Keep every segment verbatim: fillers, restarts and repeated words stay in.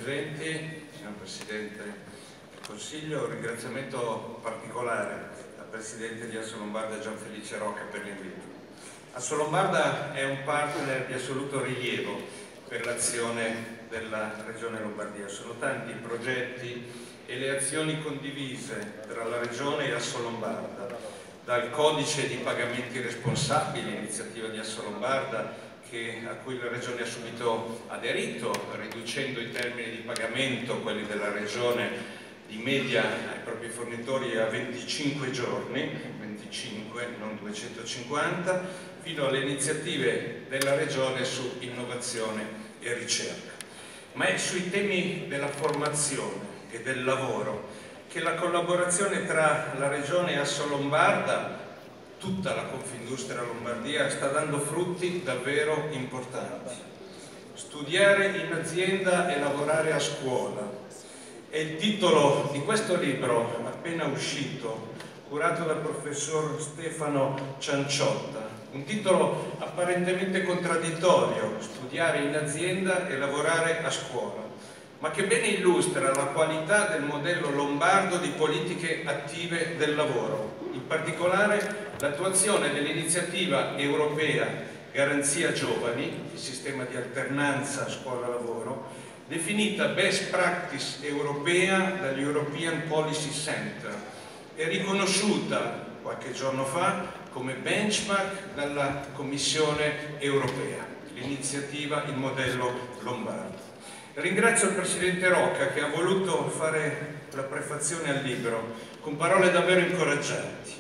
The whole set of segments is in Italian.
presenti, signor Presidente del Consiglio, un ringraziamento particolare al Presidente di Assolombarda Gianfelice Rocca per l'invito. Assolombarda è un partner di assoluto rilievo per l'azione della Regione Lombardia. Sono tanti i progetti e le azioni condivise tra la Regione e Assolombarda, dal codice di pagamenti responsabili, iniziativa di Assolombarda, Che, a cui la Regione ha subito aderito, riducendo i termini di pagamento, quelli della Regione di media ai propri fornitori a venticinque giorni, venticinque, non duecentocinquanta, fino alle iniziative della Regione su innovazione e ricerca. Ma è sui temi della formazione e del lavoro che la collaborazione tra la Regione e Assolombarda, tutta la Confindustria Lombardia, sta dando frutti davvero importanti. Studiare in azienda e lavorare a scuola è il titolo di questo libro appena uscito, curato dal professor Stefano Cianciotta, un titolo apparentemente contraddittorio: studiare in azienda e lavorare a scuola, ma che bene illustra la qualità del modello lombardo di politiche attive del lavoro, in particolare l'attuazione dell'iniziativa europea Garanzia Giovani, il sistema di alternanza scuola-lavoro, definita Best Practice europea dagli European Policy Center e riconosciuta qualche giorno fa come benchmark dalla Commissione europea, l'iniziativa, il modello lombardo. Ringrazio il Presidente Rocca che ha voluto fare la prefazione al libro con parole davvero incoraggianti.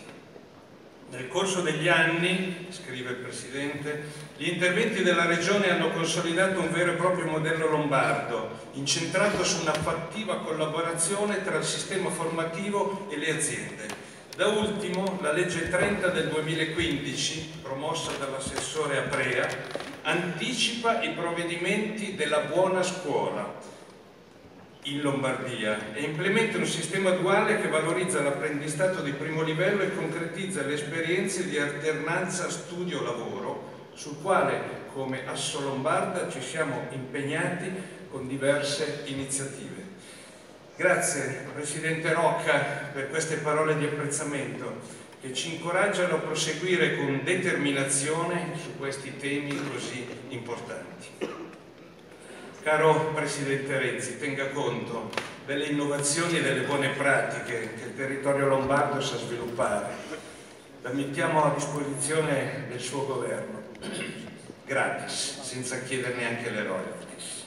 Nel corso degli anni, scrive il Presidente, gli interventi della Regione hanno consolidato un vero e proprio modello lombardo, incentrato su una fattiva collaborazione tra il sistema formativo e le aziende. Da ultimo, la legge trenta del duemilaquindici, promossa dall'assessore Aprea, anticipa i provvedimenti della buona scuola in Lombardia e implementa un sistema duale che valorizza l'apprendistato di primo livello e concretizza le esperienze di alternanza studio-lavoro, sul quale come Assolombarda ci siamo impegnati con diverse iniziative. Grazie Presidente Rocca per queste parole di apprezzamento che ci incoraggiano a proseguire con determinazione su questi temi così importanti. Caro Presidente Renzi, tenga conto delle innovazioni e delle buone pratiche che il territorio lombardo sa sviluppare. La mettiamo a disposizione del suo governo, gratis, senza chiedere neanche le royalties.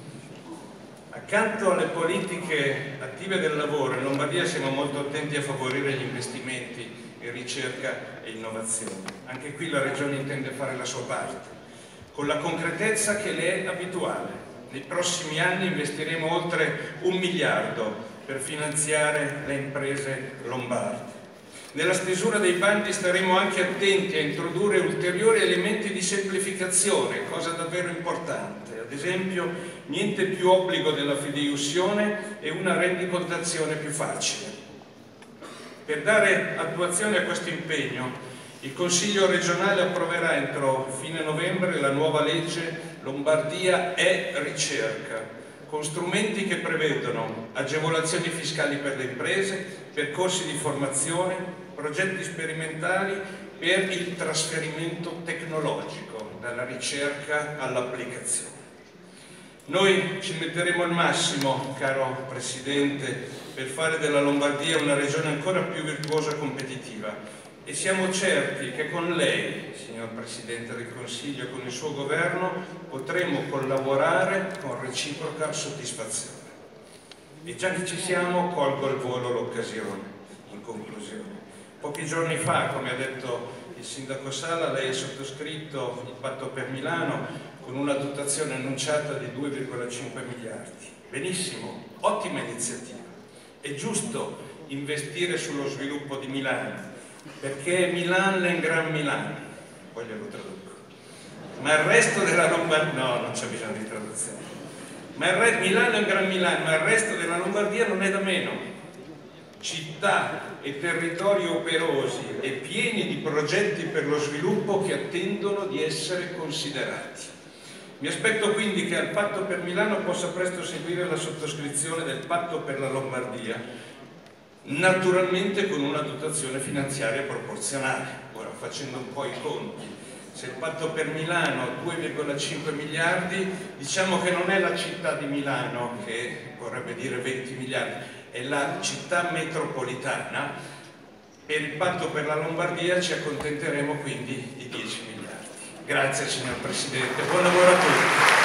Accanto alle politiche attive del lavoro, in Lombardia siamo molto attenti a favorire gli investimenti in ricerca e innovazione. Anche qui la Regione intende fare la sua parte, con la concretezza che le è abituale. Nei prossimi anni investiremo oltre un miliardo per finanziare le imprese lombarde. Nella stesura dei bandi staremo anche attenti a introdurre ulteriori elementi di semplificazione, cosa davvero importante. Ad esempio, niente più obbligo della fideiussione e una rendicontazione più facile. Per dare attuazione a questo impegno, il Consiglio regionale approverà entro fine novembre la nuova legge Lombardia e Ricerca, con strumenti che prevedono agevolazioni fiscali per le imprese, percorsi di formazione, progetti sperimentali per il trasferimento tecnologico dalla ricerca all'applicazione. Noi ci metteremo il massimo, caro Presidente, per fare della Lombardia una regione ancora più virtuosa e competitiva. E siamo certi che con lei, signor Presidente del Consiglio, e con il suo governo potremo collaborare con reciproca soddisfazione. E già che ci siamo, colgo al volo l'occasione, in conclusione. Pochi giorni fa, come ha detto il Sindaco Sala, lei ha sottoscritto il Patto per Milano con una dotazione annunciata di due virgola cinque miliardi. Benissimo, ottima iniziativa. È giusto investire sullo sviluppo di Milano, perché Milan è un gran Milano, poi glielo traduco, ma il resto della Lombardia, no, non c'è bisogno di traduzione, ma il re... Milano è un gran Milano, ma il resto della Lombardia non è da meno. Città e territori operosi e pieni di progetti per lo sviluppo che attendono di essere considerati. Mi aspetto quindi che al Patto per Milano possa presto seguire la sottoscrizione del Patto per la Lombardia, naturalmente con una dotazione finanziaria proporzionale. Ora, facendo un po' i conti, se il Patto per Milano due virgola cinque miliardi, diciamo che non è la città di Milano, che vorrebbe dire venti miliardi, è la città metropolitana. Per il Patto per la Lombardia ci accontenteremo quindi di dieci miliardi. Grazie signor Presidente, buon lavoro a tutti.